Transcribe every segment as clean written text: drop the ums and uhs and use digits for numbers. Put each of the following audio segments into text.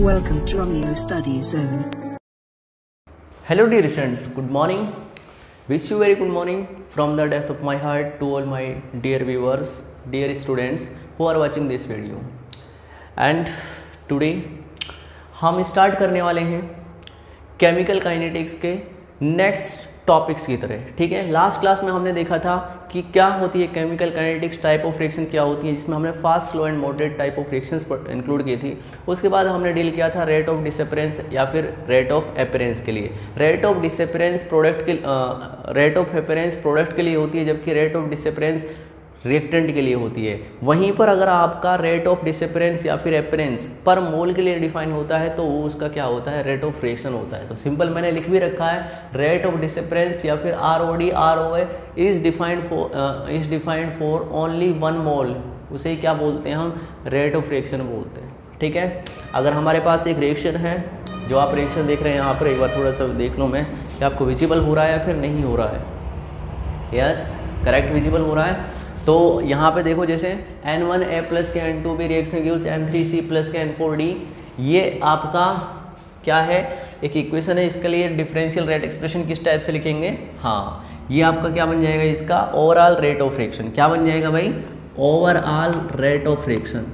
Welcome to Romeo Study Zone. Hello dear students, good morning. Wish you very good morning from the depth of my heart to all my dear viewers, dear students who are watching this video. And today हम start करने वाले हैं chemical kinetics के next topics की तरह, ठीक है। Last class में हमने देखा था कि क्या होती है chemical kinetics, type of reaction क्या होती है, जिसमें हमने fast, slow and moderate type of reactions include की थी। उसके बाद हमने डील किया था रेट ऑफ डिसअपीयरेंस या फिर रेट ऑफ अपीयरेंस के लिए। रेट ऑफ डिसअपीयरेंस प्रोडक्ट के रेट ऑफ अपीयरेंस प्रोडक्ट के लिए होती है, जबकि रेट ऑफ डिसअपीयरेंस रिएक्टेंट के लिए होती है। वहीं पर अगर आपका रेट ऑफ डिसअपीयरेंस या फिर अपीयरेंस पर मोल के लिए डिफाइन होता है तो वो उसका क्या होता है, रेट ऑफ रिएक्शन होता है। तो सिंपल मैंने लिख भी रखा है, रेट ऑफ डिसअपीयरेंस या फिर ROD ROA is defined for only one mole, उसे क्या बोलते हैं हम, रेट ऑफ रिएक्शन बोलते हैं, ठीक है। अगर हमारे पास एक रिएक्शन है, जो आप रिएक्शन देख रहे हैं यहाँ पर, एक बार थोड़ा सा देख लो मैं कि आपको विजिबल हो रहा है या फिर नहीं हो रहा है। यस, करेक्ट, विजिबल हो रहा है। तो यहाँ पे देखो, जैसे N1A प्लस के N2B reaction gives N3C plus के N4D, ये आपका क्या है, एक इक्वेशन है। इसके लिए डिफरेंशियल रेट एक्सप्रेशन किस टाइप से लिखेंगे, हाँ, ये आपका क्या बन जाएगा, इसका ओवरऑल रेट ऑफ रिएक्शन। क्या बन जाएगा भाई, overall rate of reaction,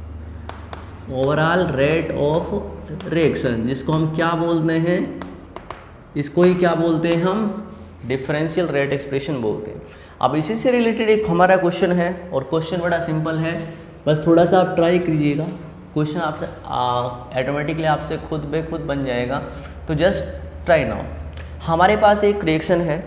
overall rate of reaction, जिसको हम क्या बोलते हैं, इसको ही क्या बोलते हैं हम, डिफरेंशियल रेट एक्सप्रेशन बोलते हैं। अब इसी से रिलेटेड एक हमारा क्वेश्चन है, और क्वेश्चन बड़ा सिंपल है, बस थोड़ा सा आप ट्राई कीजिएगा। क्वेश्चन आपसे ऑटोमेटिकली आपसे खुद बे खुद बन जाएगा, तो जस्ट ट्राई नाउ। हमारे पास एक रिएक्शन है,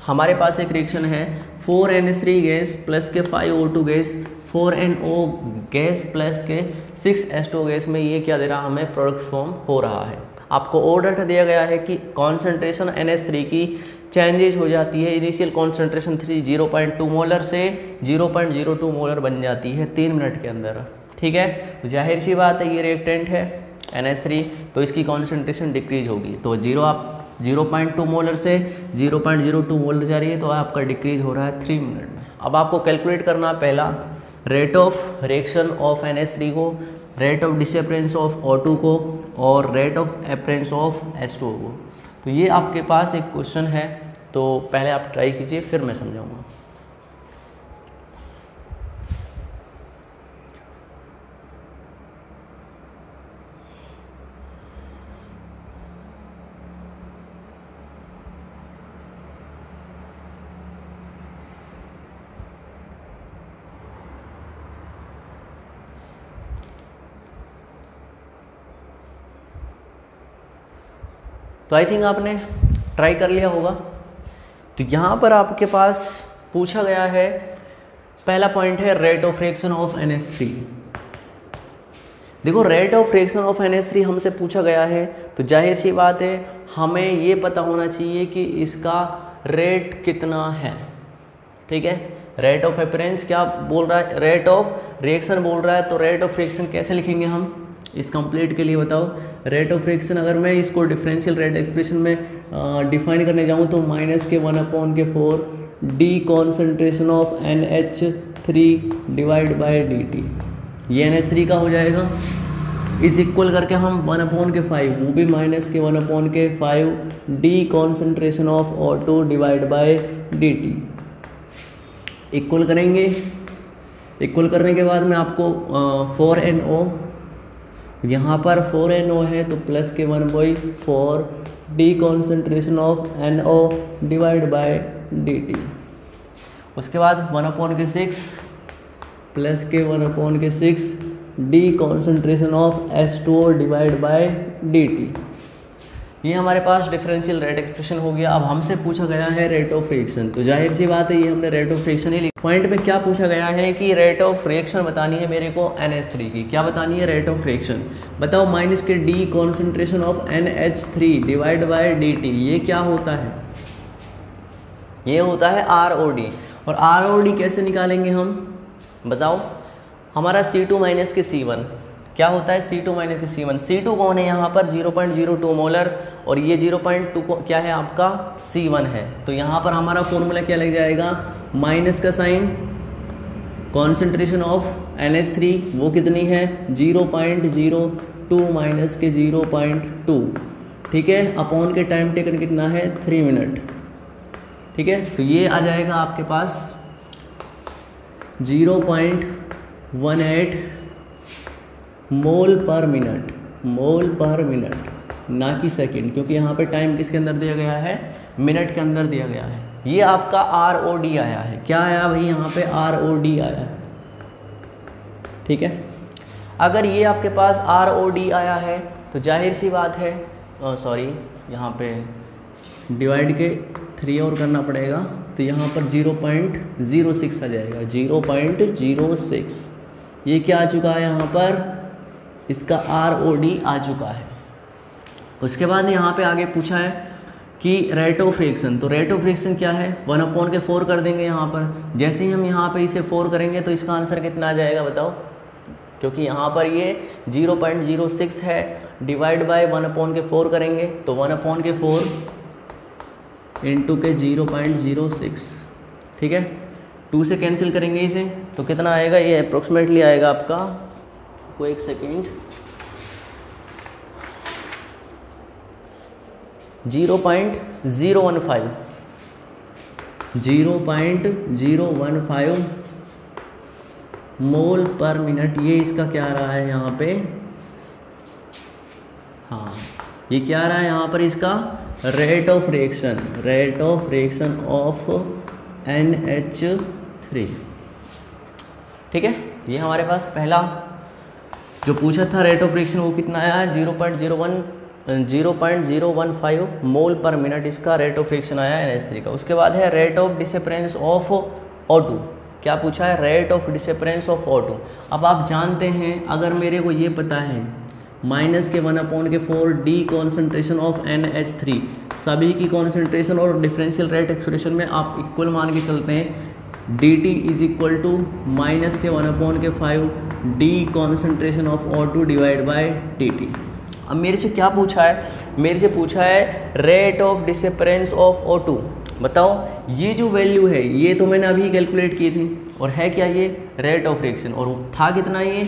4NH3 गैस प्लस के 5O2 gas, 4NO gas plus के 6H2 गैस में ये क्या दे रहा, हमें प्रोडक्ट फॉर्म हो रहा है। आपको और डाटा दिया गया है कि कॉन्सेंट्रेशन NH3 की चेंजेस हो जाती है। इनिशियल कॉन्सेंट्रेशन 0.2 मोलर से 0.02 मोलर बन जाती है 3 मिनट के अंदर, ठीक है। तो जाहिर सी बात है, ये रिएक्टेंट है NH3, तो इसकी कॉन्सेंट्रेशन डिक्रीज होगी। तो 0.2 मोलर से 0.02 मोलर जा रही है, तो आपका डिक्रीज हो रहा है 3 मिनट में। अब आपको कैलकुलेट करना, पहला rate of reaction of NH3 को, rate of disappearance of O2 को, और rate of appearance of H2O को। तो ये आपके पास एक क्वेश्चन है, तो पहले आप ट्राई कीजिए, फिर मैं समझाऊंगा। तो आई थिंक आपने ट्राई कर लिया होगा। तो यहाँ पर आपके पास पूछा गया है, पहला पॉइंट है rate of reaction of NH3। देखो, rate of reaction of NH3 हमसे पूछा गया है, तो जाहिर सी बात है हमें ये पता होना चाहिए कि इसका रेट कितना है, ठीक है। रेट ऑफ अपीयरेंस क्या बोल रहा है, रेट ऑफ रिएक्शन बोल रहा है, तो रेट ऑफ रिएक्शन कैसे लिखेंगे हम, इस कंप्लीट के लिए बताओ। रेट ऑफ रिएक्शन अगर मैं इसको डिफरेंशियल रेट एक्सप्रेशन में डिफाइन करने जाऊँ तो -1/4 D concentration of NH3 divide by dt, ये NH3 का हो जाएगा। इस इक्वल करके हम 1/5, वो भी -1/5 D concentration of O2 divide by dt equal करेंगे। इक्वल करने के बाद में आपको 4NO, यहाँ पर 4NO है तो प्लस के 1/4 D concentration of NO divide by dt। उसके बाद 1/6 प्लस के 1/6 D concentration of H2O divide by dt। ये हमारे पास डिफरेंशियल रेट एक्सप्रेशन हो गया। अब हमसे पूछा गया है रेट ऑफ रिएक्शन, तो जाहिर सी बात है ये हमने रेट ऑफ रिएक्शन ही लिखा। पॉइंट में क्या पूछा गया है कि रेट ऑफ रिएक्शन बतानी है मेरे को NH3 की। क्या बतानी है, रेट ऑफ रिएक्शन बताओ। माइनस के D concentration of NH3 divide by dt, ये क्या होता है, ये होता है ROD। और ROD कैसे निकालेंगे हम, बताओ। हमारा C2 माइनस के C1 क्या होता है, C2 माइनस के C1। C2 कौन है यहाँ पर, 0.02 मोलर, और ये 0.2 क्या है आपका, C1 है। तो यहाँ पर हमारा फॉर्मूला क्या लग जाएगा, माइनस का साइन, कॉन्सेंट्रेशन ऑफ NH3 वो कितनी है 0.02 2 माइनस के 0.2, ठीक है, अपॉन के टाइम टेकन कितना है 3 मिनट, ठीक है। तो ये आ जाएगा आपके पास 0.18 मोल पर मिनट, मोल पर मिनट, ना कि सेकंड, क्योंकि यहाँ पे टाइम किसके अंदर दिया गया है, मिनट के अंदर दिया गया है। ये आपका ROD आया है, क्या आया भाई यहाँ पे ROD आया है, ठीक है। अगर ये आपके पास ROD आया है तो जाहिर सी बात है, सॉरी यहाँ पे डिवाइड के 3 और करना पड़ेगा, तो यहाँ पर 0.06 आ जाएगा, 0.06। ये क्या आ चुका है यहाँ पर, इसका ROD आ चुका है। उसके बाद यहाँ पे आगे पूछा है कि रेट ऑफ रिएक्शन, तो रेट ऑफ रिएक्शन क्या है, 1/4 कर देंगे यहाँ पर। जैसे ही हम यहाँ पे इसे 4 करेंगे तो इसका आंसर कितना आ जाएगा बताओ, क्योंकि यहाँ पर ये 0.06 है, डिवाइड बाय 1/4 करेंगे तो 1/4 इंटू के 0.06, ठीक है। 2 से कैंसिल करेंगे इसे तो कितना आएगा, ये अप्रोक्सीमेटली आएगा आपका, को एक सेकेंड, 0.015 मोल पर मिनट। ये इसका क्या आ रहा है यहाँ पे, हाँ ये क्या आ रहा है यहाँ पर, इसका rate of reaction, rate of reaction of NH3, ठीक है। ये हमारे पास पहला जो पूछा था रेट ऑफ रिएक्शन वो कितना आया है, 0.015 मोल पर मिनट, इसका रेट ऑफ रिएक्शन आया है NH3 का। उसके बाद है rate of disappearance of O2, क्या पूछा है, rate of disappearance of O2। अब आप जानते हैं, अगर मेरे को ये पता है माइनस के 1/4 डी कॉन्सेंट्रेशन ऑफ NH3, सभी की कॉन्सेंट्रेशन और डिफरेंशियल रेट एक्सप्रेशन में आप इक्वल मान के चलते हैं, dt is equal to minus के 1/5 D concentration of O2 divide by dt। अब मेरे से क्या पूछा है, मेरे से पूछा है rate of disappearance of O2। बताओ ये जो वैल्यू है ये तो मैंने अभी कैलकुलेट की थी, और है क्या ये रेट ऑफ रिएक्शन, और था कितना ये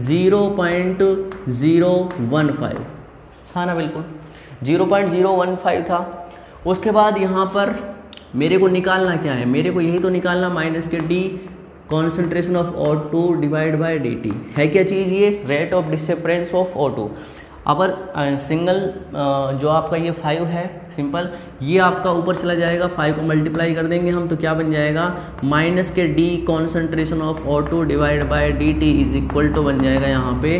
0.015 था ना, बिल्कुल 0.015 था। उसके बाद यहाँ पर मेरे को निकालना क्या है, मेरे को यही तो निकालना, माइनस के D concentration of O2 divide by dt, है क्या चीज़ ये, rate of disappearance of O2। अगर सिंगल जो आपका ये 5 है सिंपल, ये आपका ऊपर चला जाएगा, 5 को मल्टीप्लाई कर देंगे हम तो क्या बन जाएगा, माइनस के D concentration of O2 divide by dt is equal to बन जाएगा यहाँ पे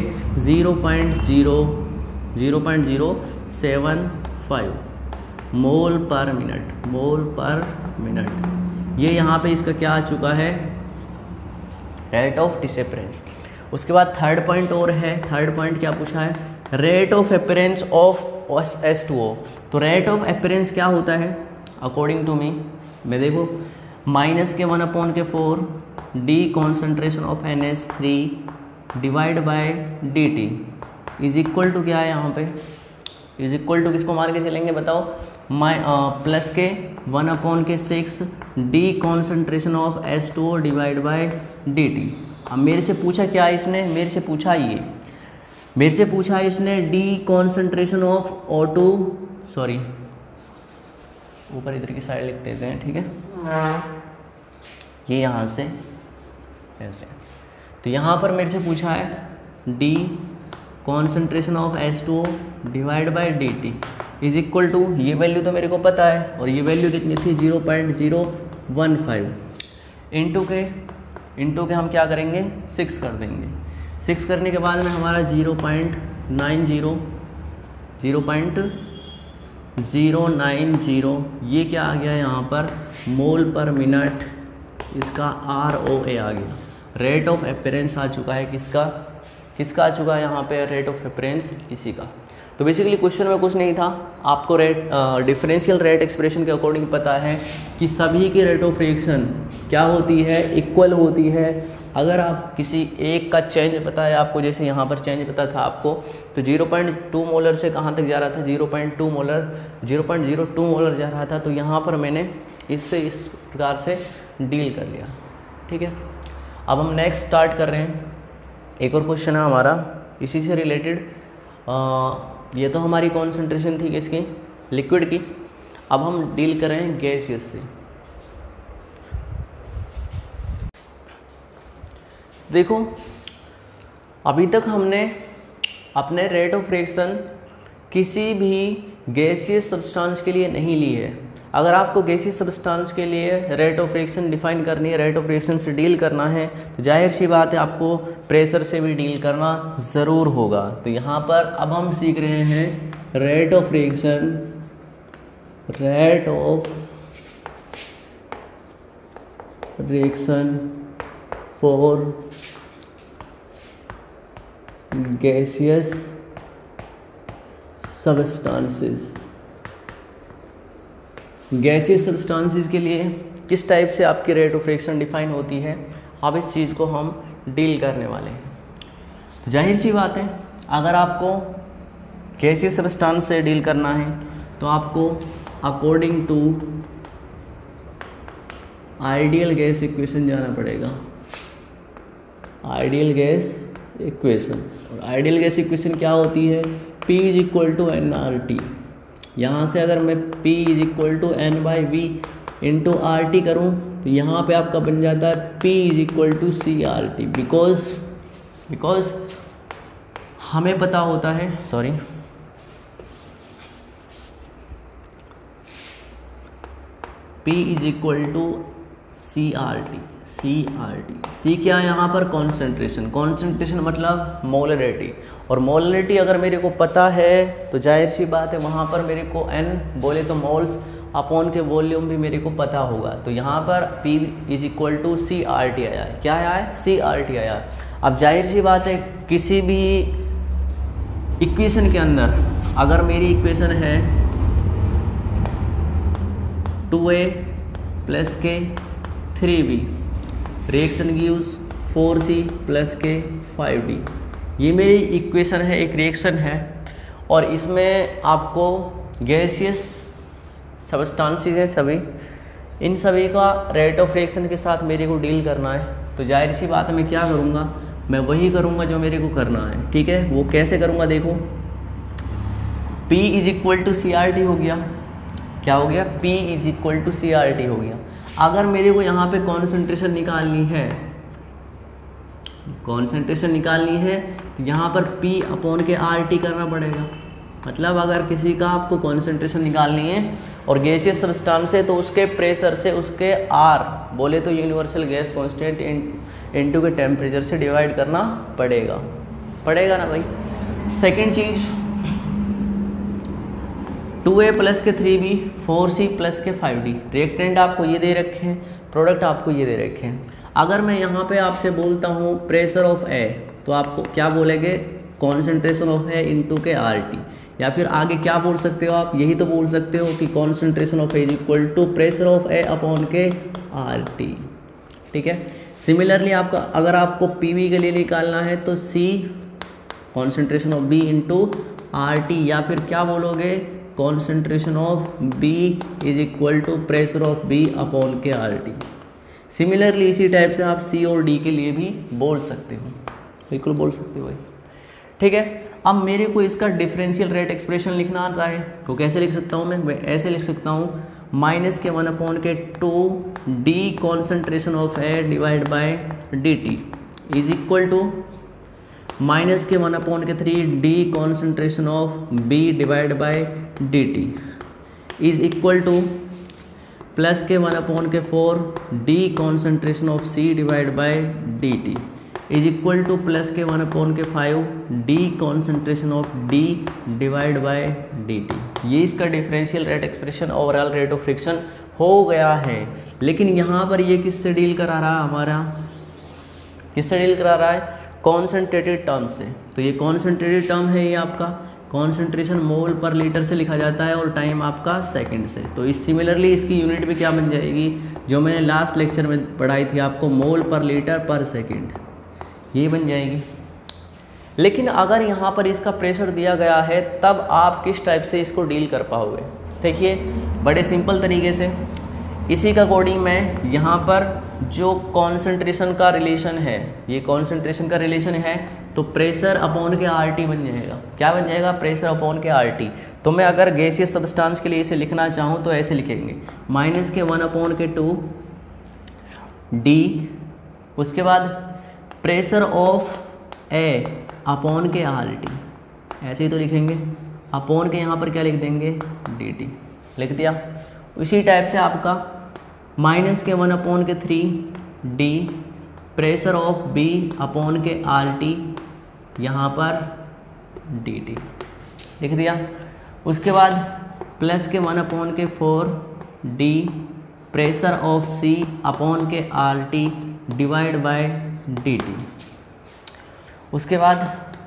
0.075 मोल पर मिनट, मोल पर मिनट। ये यहाँ पे इसका क्या आ चुका है, रेट ऑफ डिसअपीयरेंस। उसके बाद थर्ड पॉइंट और है, थर्ड पॉइंट क्या पूछा है, rate of appearance of H2O। तो रेट ऑफ अपीयरेंस क्या होता है अकॉर्डिंग टू मी, मैं देखो माइनस के 1/4 D concentration of NH3 divide by dt is equal to क्या है यहाँ पे, इज इक्वल टू किसको मान के चलेंगे बताओ, प्लस के 1/6 D concentration of H2O divide by dt। अब मेरे से पूछा क्या इसने, मेरे से पूछा ये, मेरे से पूछा इसने D concentration of O2, sorry ऊपर इधर की साइड लिख देते हैं, ठीक है, ये यहाँ से ऐसे। तो यहाँ पर मेरे से पूछा है D concentration of H2O divide by dt is equal to, ये वैल्यू तो मेरे को पता है, और ये वैल्यू कितनी थी 0.015 इंटू के हम क्या करेंगे 6 कर देंगे। 6 करने के बाद में हमारा 0.090 ये क्या आ गया यहाँ पर, मोल पर मिनट, इसका ROA आ गया, रेट ऑफ अपीयरेंस आ चुका है, किसका आ चुका है यहाँ पे, रेट ऑफ अपीयरेंस इसी का। तो बेसिकली क्वेश्चन में कुछ नहीं था, आपको डिफरेंशियल रेट एक्सप्रेशन के अकॉर्डिंग पता है कि सभी की रेट ऑफ रिएक्शन क्या होती है, इक्वल होती है। अगर आप किसी एक का चेंज पता है आपको, जैसे यहाँ पर चेंज पता था आपको, तो 0.2 मोलर से कहाँ तक जा रहा था, 0.02 मोलर जा रहा था, तो यहाँ पर मैंने इससे इस प्रकार से डील कर लिया, ठीक है। अब हम नेक्स्ट स्टार्ट कर रहे हैं, एक और क्वेश्चन है हमारा इसी से रिलेटेड। ये तो हमारी कॉन्सेंट्रेशन थी किसकी, लिक्विड की। अब हम डील कर रहे हैं गैसियस से। देखो अभी तक हमने अपने रेट ऑफ रिएक्शन किसी भी गैसियस सब्सटेंस के लिए नहीं ली है। अगर आपको गैसियस सब्सटेंस के लिए रेट ऑफ रिएक्शन डिफाइन करनी है, रेट ऑफ रिएक्शन से डील करना है, तो जाहिर सी बात है आपको प्रेशर से भी डील करना ज़रूर होगा। तो यहाँ पर अब हम सीख रहे हैं rate of reaction, rate of reaction for gaseous substances. Gaseous substances के लिए किस टाइप से आपकी रेट ऑफ रिएक्शन डिफाइन होती है, अब इस चीज़ को हम डील करने वाले हैं। तो जाहिर सी बात है अगर आपको गैसियस सब्सटेंस से डील करना है तो आपको according to ideal gas equation जाना पड़ेगा। आइडियल गैस इक्वेशन, और आइडियल गैस इक्वेशन क्या होती है, P is equal to N R T. यहाँ से अगर मैं P is equal to N by V into R T करूँ तो यहाँ पे आपका बन जाता है P is equal to C R T. Because हमें पता होता है, sorry, P is equal to C R T. सी क्या है यहाँ पर, कॉन्सेंट्रेशन मतलब मोलरिटी। और मोलरिटी अगर मेरे को पता है तो जाहिर सी बात है वहाँ पर मेरे को n बोले तो मोल्स अपॉन के वॉल्यूम भी मेरे को पता होगा। तो यहाँ पर P is equal to C R T आया है। क्या आया है, सी आर टी आया है। अब जाहिर सी बात है किसी भी इक्वेशन के अंदर अगर मेरी इक्वेशन है 2a प्लस के 3b, reaction gives 4c plus के 5d, ये मेरी इक्वेशन है, एक रिएक्शन है। और इसमें आपको गैसियस सब्सटेंसेस हैं सभी, इन सभी का रेट ऑफ रिएक्शन के साथ मेरे को डील करना है। तो जाहिर सी बात है मैं क्या करूँगा, मैं वही करूँगा जो मेरे को करना है। ठीक है, वो कैसे करूँगा, देखो P is equal to C R T हो गया। क्या हो गया, P is equal to C R T हो गया। अगर मेरे को यहाँ पे कॉन्सेंट्रेशन निकालनी है, तो यहाँ पर P अपॉन के आर टी करना पड़ेगा। मतलब अगर किसी का आपको कॉन्सेंट्रेशन निकालनी है और गैसियस सब्सटेंस है तो उसके प्रेशर से उसके R बोले तो यूनिवर्सल गैस कांस्टेंट इनटू के टेम्परेचर से डिवाइड करना पड़ेगा ना भाई। सेकंड चीज 2a प्लस के 3b 4c प्लस के 5d, रिएक्टेंट आपको ये दे रखे हैं, प्रोडक्ट आपको ये दे रखे हैं। अगर मैं यहाँ पे आपसे बोलता हूँ प्रेशर ऑफ ए, तो आपको क्या बोलेंगे, कॉन्सेंट्रेशन ऑफ ए इंटू के आर टी, या फिर आगे क्या बोल सकते हो आप, यही तो बोल सकते हो कि concentration of A is equal to pressure of A upon के आर टी। ठीक है, सिमिलरली आपका अगर आपको पीवी के लिए निकालना है तो C concentration of B into R T, या फिर क्या बोलोगे, concentration of B is equal to pressure of B upon के आर टी। सिमिलरली इसी टाइप से आप सी और डी के लिए भी बोल सकते हो, बिल्कुल बोल सकते हो भाई। ठीक है, अब मेरे को इसका डिफरेंशियल रेट एक्सप्रेशन लिखना आता है, तो कैसे लिख सकता हूँ मैं ऐसे लिख सकता हूँ माइनस के 1 अपॉन के 2 D concentration of A divide by D T is equal to minus के 1 अपॉन के 3 D concentration of B divide by D T is equal to plus के 1 अपॉन के 4 D concentration of C divide by D T is equal to plus के 1 upon के 5 D concentration of D divide by D T. ये इसका differential rate expression overall rate of friction हो गया है। लेकिन यहाँ पर ये किससे डील करा रहा है, हमारा किससे डील करा रहा है, कॉन्सेंट्रेटेड टर्म से। तो ये कॉन्सेंट्रेटेड टर्म है, ये आपका कॉन्सेंट्रेशन मोल पर लीटर से लिखा जाता है और टाइम आपका सेकंड से। तो इस सिमिलरली इसकी यूनिट भी क्या बन जाएगी, जो मैंने लास्ट लेक्चर में पढ़ाई थी आपको, मोल पर लीटर पर सेकंड, ये बन जाएगी। लेकिन अगर यहाँ पर इसका प्रेशर दिया गया है तब आप किस टाइप से इसको डील कर पाओगे। देखिए बड़े सिंपल तरीके से, इसी का अकॉर्डिंग मैं यहाँ पर जो कॉन्सेंट्रेशन का रिलेशन है, ये कॉन्सेंट्रेशन का रिलेशन है, तो प्रेशर अपॉन के RT बन जाएगा। क्या बन जाएगा? प्रेशर अपॉन के RT। तो मैं अगर गैसियस सब्सटेंस के लिए इसे लिखना चाहूँ तो ऐसे लिखेंगे, -1/2 D, उसके बाद प्रेशर ऑफ A अपॉन के RT, ऐसे ही तो लिखेंगे। अपॉन के यहाँ पर क्या लिख देंगे? DT लिख दिया। उसी टाइप से आपका -1/3 D pressure of B upon के RT, यहाँ पर DT लिख दिया। उसके बाद +1/4 D pressure of C upon के RT डिवाइड बाय DT। उसके बाद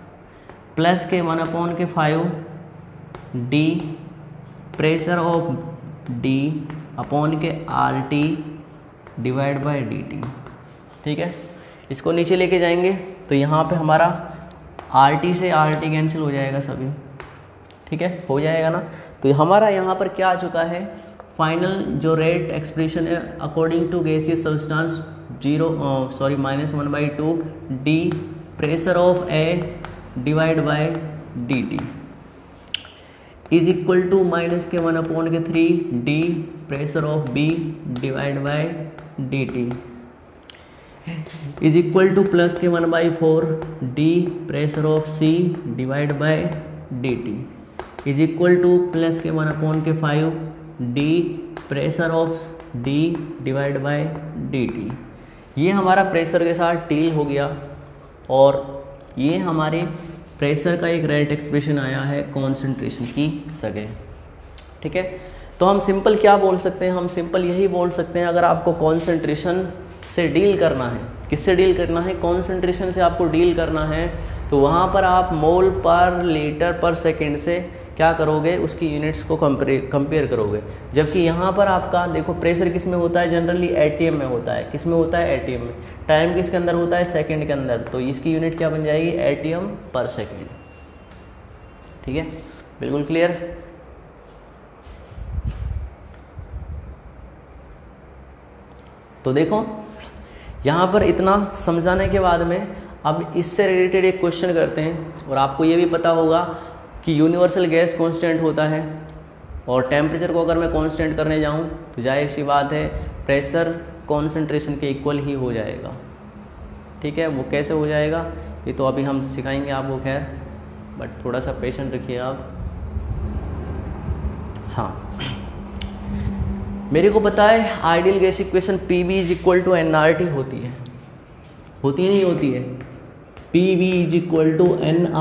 +1/5 D pressure of D upon के RT डिवाइड बाय DT। ठीक है, इसको नीचे लेके जाएंगे तो यहाँ पे हमारा RT से RT कैंसिल हो जाएगा सभी। ठीक है, हो जाएगा ना। तो हमारा यहाँ पर क्या आ चुका है? फाइनल जो रेट एक्सप्रेशन है according to gaseous substance -1/2 D pressure of A divide by DT is equal to -1/3 D pressure of B divide by DT is equal to +1/4 D pressure of C divide by DT is equal to +1/5 D pressure of D divide by DT। ये हमारा pressure के साथ deal हो गया और ये हमारे pressure का एक रेट एक्सप्रेशन आया है कॉन्सेंट्रेशन की जगह। ठीक है, तो हम सिंपल क्या बोल सकते हैं? हम सिंपल यही बोल सकते हैं, अगर आपको कॉन्सेंट्रेशन से डील करना है, किससे डील करना है? कॉन्सेंट्रेशन से आपको डील करना है, तो वहाँ पर आप मोल पर लीटर पर सेकेंड से क्या करोगे? उसकी यूनिट्स को कंपेयर करोगे। जबकि यहाँ पर आपका देखो प्रेशर किस में होता है? जनरली ATM में होता है। किस में होता है? ATM में। टाइम किसके अंदर होता है? सेकंड के अंदर। तो इसकी यूनिट क्या बन जाएगी? ATM पर सेकेंड। ठीक है, बिल्कुल क्लियर। तो देखो यहाँ पर इतना समझाने के बाद में अब इससे रिलेटेड एक क्वेश्चन करते हैं। और आपको ये भी पता होगा कि यूनिवर्सल गैस कांस्टेंट होता है और टेम्परेचर को अगर मैं कांस्टेंट करने जाऊँ तो जाहिर सी बात है प्रेशर कॉन्सेंट्रेशन के इक्वल ही हो जाएगा। ठीक है, वो कैसे हो जाएगा ये तो अभी हम सिखाएंगे आपको, खैर बट थोड़ा सा पेशेंट रखिए आप। हाँ, मेरे को पता है ideal gas equation PV is equal to nRT होती है नहीं होती है? PV is equal to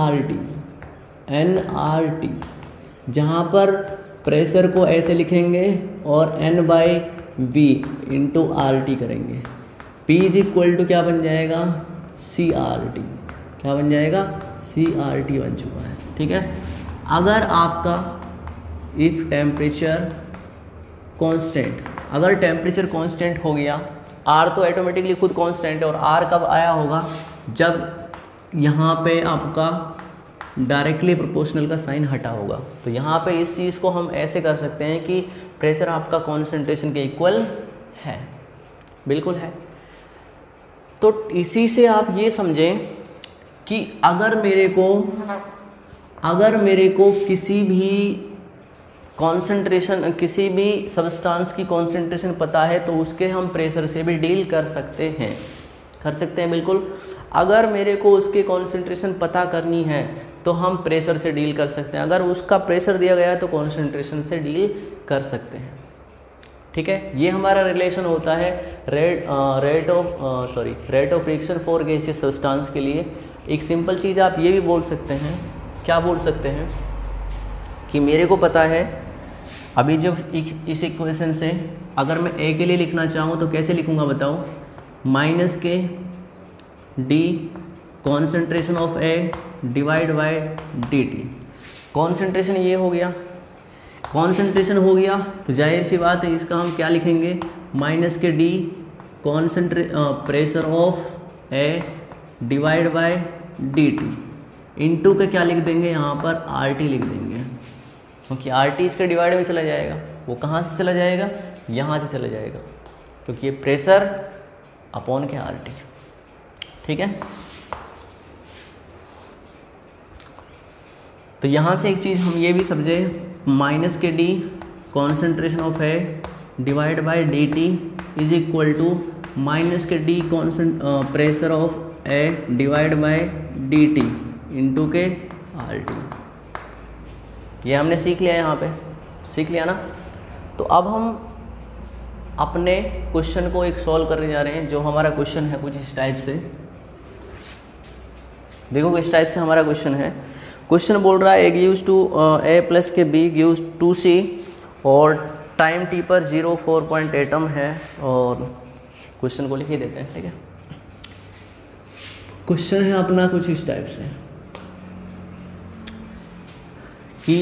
nRT, जहाँ पर प्रेशर को ऐसे लिखेंगे और N/V इंटू RT करेंगे। P इज इक्वल टू क्या बन जाएगा? CRT। क्या बन जाएगा? CRT बन चुका है। ठीक है, अगर आपका इफ टेम्परेचर कांस्टेंट, अगर टेम्परेचर कांस्टेंट हो गया, R तो ऑटोमेटिकली खुद कांस्टेंट है, और R कब आया होगा? जब यहाँ पे आपका डायरेक्टली प्रोपोर्शनल का साइन हटा होगा। तो यहाँ पे इस चीज़ को हम ऐसे कर सकते हैं कि प्रेशर आपका कॉन्सेंट्रेशन के इक्वल है, बिल्कुल है। तो इसी से आप ये समझें कि अगर मेरे को किसी भी कॉन्सेंट्रेशन, किसी भी सब्सटेंस की कॉन्सेंट्रेशन पता है तो उसके हम प्रेशर से भी डील कर सकते हैं बिल्कुल। अगर मेरे को उसके कॉन्सेंट्रेशन पता करनी है तो हम प्रेशर से डील कर सकते हैं। अगर उसका प्रेशर दिया गया है तो कॉन्सेंट्रेशन से डील कर सकते हैं। ठीक है, ये हमारा रिलेशन होता है rate of reaction for gaseous substance के लिए। एक सिंपल चीज़ आप ये भी बोल सकते हैं, क्या बोल सकते हैं कि मेरे को पता है अभी जब इस इक्वेशन से अगर मैं A के लिए लिखना चाहूँ तो कैसे लिखूँगा बताओ? -D concentration of A divide by DT। Concentration ये हो गया, कॉन्सेंट्रेशन हो गया तो जाहिर सी बात है इसका हम क्या लिखेंगे? -D pressure of A divide by DT into के क्या लिख देंगे? यहाँ पर RT लिख देंगे, क्योंकि RT इसके डिवाइड में चला जाएगा। वो कहाँ से चला जाएगा? यहाँ से चला जाएगा, क्योंकि ये प्रेशर अपॉन के RT, ठीक है। तो यहाँ से एक चीज़ हम ये भी समझे, माइनस के D concentration of A divide by D T is equal to minus के D pressure of A divide by D T into के RT। ये हमने सीख लिया, यहाँ पे सीख लिया ना। तो अब हम अपने क्वेश्चन को एक सॉल्व करने जा रहे हैं। जो हमारा क्वेश्चन है कुछ इस टाइप से, देखो इस टाइप से हमारा क्वेश्चन है। क्वेश्चन बोल रहा है A gives two A plus के बी गिव्स 2C और टाइम टी पर 0.4 है, और क्वेश्चन को लिख ही देते हैं, ठीक है। क्वेश्चन है अपना कुछ इस टाइप से कि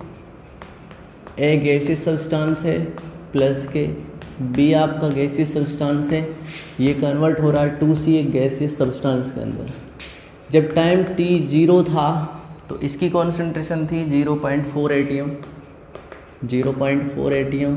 ए गैसियस सब्सटेंस है प्लस के बी आपका गैसियस सब्सटेंस है, ये कन्वर्ट हो रहा है 2C एक गैसियस सब्सटेंस के अंदर। जब टाइम t 0 था तो इसकी कॉन्सेंट्रेशन थी 0.4 ATM, 0.4 ATM।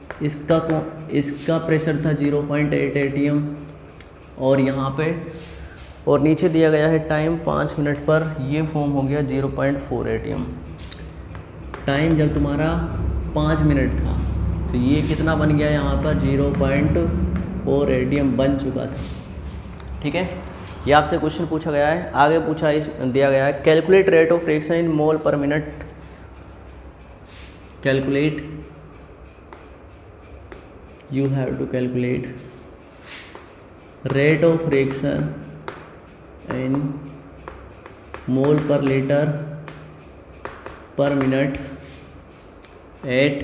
इसका प्रेशर था 0.8 ATM, और यहाँ पे और नीचे दिया गया है टाइम 5 मिनट पर, ये फॉर्म हो गया 0.4 ATM। टाइम जब तुम्हारा 5 मिनट था तो ये कितना बन गया यहाँ पर 0.4 ATM बन चुका था, ठीक है। ये आपसे क्वेश्चन पूछा गया है। आगे पूछा दिया गया है calculate rate of reaction in mole per minute. Calculate, you have to calculate rate of reaction in mole per litre पर मिनट एट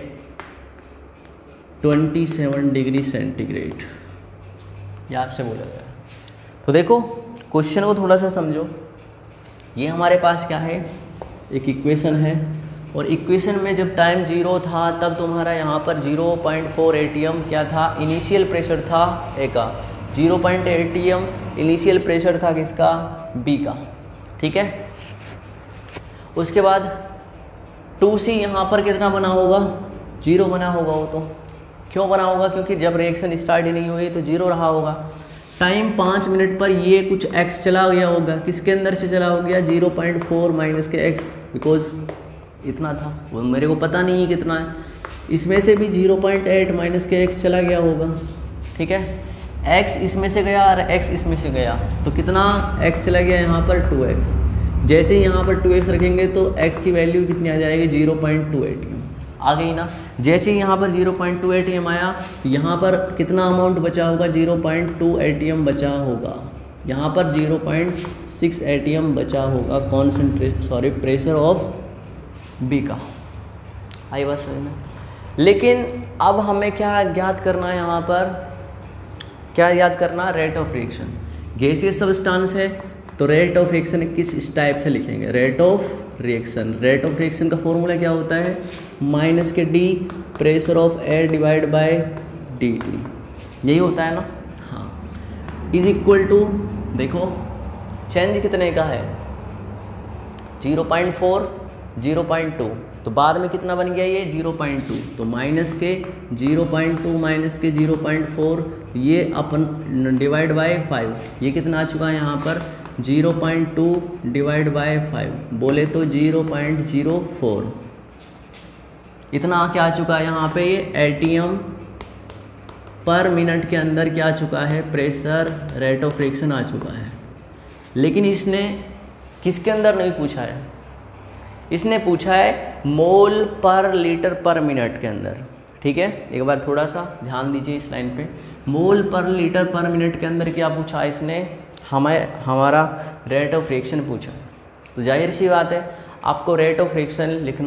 27 डिग्री सेंटीग्रेड। ये आपसे बोला गया। तो देखो क्वेश्चन को थोड़ा सा समझो। ये हमारे पास क्या है, एक इक्वेशन है, और इक्वेशन में जब टाइम 0 था तब तुम्हारा यहाँ पर 0.4 ATM क्या था, इनिशियल प्रेशर था ए का। 0.8 ATM इनिशियल प्रेशर था किसका, बी का, ठीक है। उसके बाद 2C यहाँ पर कितना बना होगा, 0 बना होगा। वो तो क्यों बना होगा, क्योंकि जब रिएक्शन स्टार्ट ही नहीं हुई तो 0 रहा होगा। टाइम 5 मिनट पर ये कुछ x चला गया होगा, किसके अंदर से चला हो गया 0.4 माइनस के x, बिकॉज इतना था, वो मेरे को पता नहीं है कितना है। इसमें से भी 0.8 माइनस के x चला गया होगा, ठीक है। x इसमें से गया और x इसमें से गया, तो कितना x चला गया यहाँ पर 2x। जैसे ही यहाँ पर 2x रखेंगे तो x की वैल्यू कितनी आ जाएगी 0.2 ATM आ गई ना। जैसे ही यहाँ पर 0.2 ATM आया तो यहाँ पर कितना अमाउंट बचा होगा, 0.2 ATM बचा होगा। यहाँ पर 0.6 ATM बचा होगा प्रेशर ऑफ बी का। आई बात समझ में। लेकिन अब हमें क्या ज्ञात करना है, यहाँ पर क्या याद करना, rate of reaction. Gaseous substance है तो रेट ऑफ रिएक्शन किस टाइप से लिखेंगे, rate of reaction. Rate of reaction का फॉर्मूला क्या होता है, माइनस के D pressure of air divide by D t, यही होता है ना। हाँ, इज इक्वल टू, देखो चेंज कितने का है 0.4 0.2, तो बाद में कितना बन गया ये 0.2, तो माइनस के 0.2 माइनस के 0.4, ये अपन डिवाइड बाय 5, ये कितना आ चुका है यहाँ पर 0.2 डिवाइड बाय 5, बोले तो 0.04। इतना क्या आ चुका है यहाँ पे, ये ATM पर मिनट के अंदर क्या आ चुका है, प्रेशर रेट ऑफ रिएक्शन आ चुका है। लेकिन इसने किसके अंदर नहीं पूछा है, इसने पूछा है मोल पर लीटर पर मिनट के अंदर, ठीक है। एक बार थोड़ा सा ध्यान दीजिए इस लाइन पे, मोल पर लीटर पर मिनट के अंदर क्या पूछा इसने, हमारा रेट ऑफ रिएक्शन पूछा। तो जाहिर सी बात है आपको रेट ऑफ रिएक्शन लिखना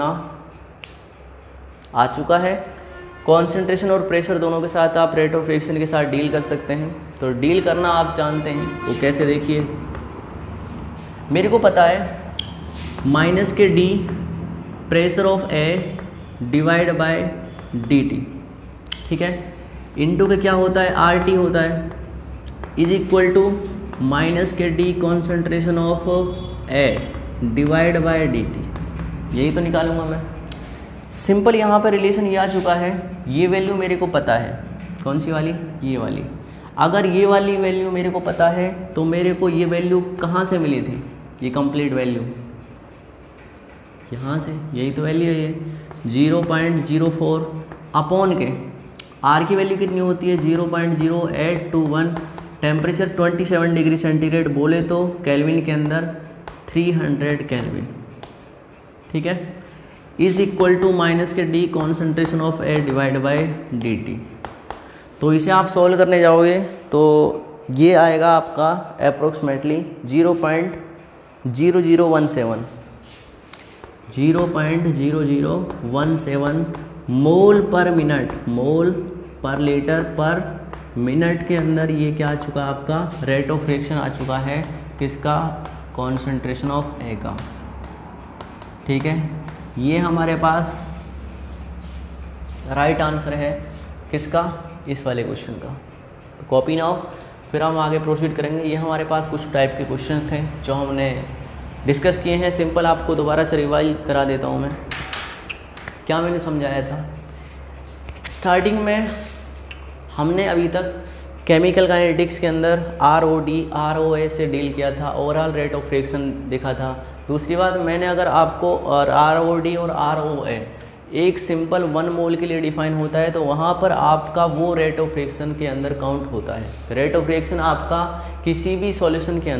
आ चुका है। कॉन्सेंट्रेशन और प्रेशर दोनों के साथ आप रेट ऑफ रिएक्शन के साथ डील कर सकते हैं। तो डील करना आप जानते हैं, वो तो कैसे, देखिए मेरे को पता है माइनस के D pressure of A divide by D t, ठीक है, इनटू के क्या होता है आर टी होता है, इज इक्वल टू माइनस के D concentration of A divide by D t, यही तो निकालूंगा मैं। सिंपल यहाँ पर रिलेशन ये आ चुका है ये वैल्यू मेरे को पता है, कौन सी वाली, ये वाली। अगर ये वाली वैल्यू मेरे को पता है तो मेरे को ये वैल्यू कहाँ से मिली थी, ये कंप्लीट वैल्यू यहाँ से, यही तो वैल्यू है ये 0.04 अपॉन के आर की वैल्यू कितनी होती है 0.0821, टेम्परेचर 27 डिग्री सेंटीग्रेड बोले तो केल्विन के अंदर 300 केल्विन, ठीक है, इज इक्वल टू माइनस के D concentration of air divide by D t. तो इसे आप सॉल्व करने जाओगे तो ये आएगा आपका अप्रोक्सीमेटली 0.0017 मोल पर मिनट, मोल पर लीटर पर मिनट के अंदर ये क्या आ चुका है आपका रेट ऑफ रिएक्शन आ चुका है, किसका, कॉन्सेंट्रेशन ऑफ ए का, ठीक है। ये हमारे पास राइट आंसर है किसका, इस वाले क्वेश्चन का। तो कॉपी नाउ, फिर हम आगे प्रोसीड करेंगे। ये हमारे पास कुछ टाइप के क्वेश्चन थे जो हमने डिस्कस किए हैं। सिंपल आपको दोबारा से रिवाइज करा देता हूँ मैं, क्या मैंने समझाया था। स्टार्टिंग में हमने अभी तक केमिकल काइनेटिक्स के अंदर ROD, ROA से डील किया था, ओवरऑल रेट ऑफ रिएक्शन देखा था। दूसरी बात मैंने अगर आपको और ROD और ROA एक सिंपल 1 मोल के लिए डिफाइन होता है तो वहाँ पर आपका वो रेट ऑफ रिएक्शन के अंदर काउंट होता है। रेट ऑफ रिएक्शन आपका किसी भी सॉल्यूशन के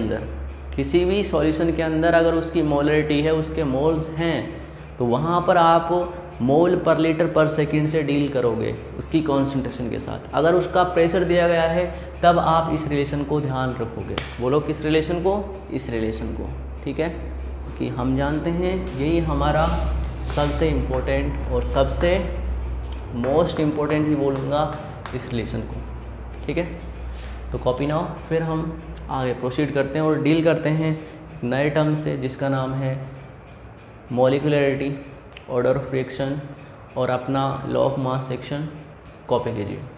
अंदर अगर उसकी मोलरिटी है, उसके मोल्स हैं, तो वहाँ पर आप मोल पर लीटर पर सेकंड से डील करोगे उसकी कॉन्सेंट्रेशन के साथ। अगर उसका प्रेशर दिया गया है तब आप इस रिलेशन को ध्यान रखोगे। बोलो किस रिलेशन को, इस रिलेशन को, ठीक है, कि हम जानते हैं यही हमारा सबसे इम्पोर्टेंट और सबसे मोस्ट इम्पोर्टेंट ही बोलूँगा इस रिलेशन को, ठीक है। तो कॉपी नाउ, फिर हम आगे प्रोसीड करते हैं और डील करते हैं नए टर्म से जिसका नाम है मॉलिक्यूलरिटी, ऑर्डर ऑफ रिएक्शन और अपना law of mass section. Copy कीजिए।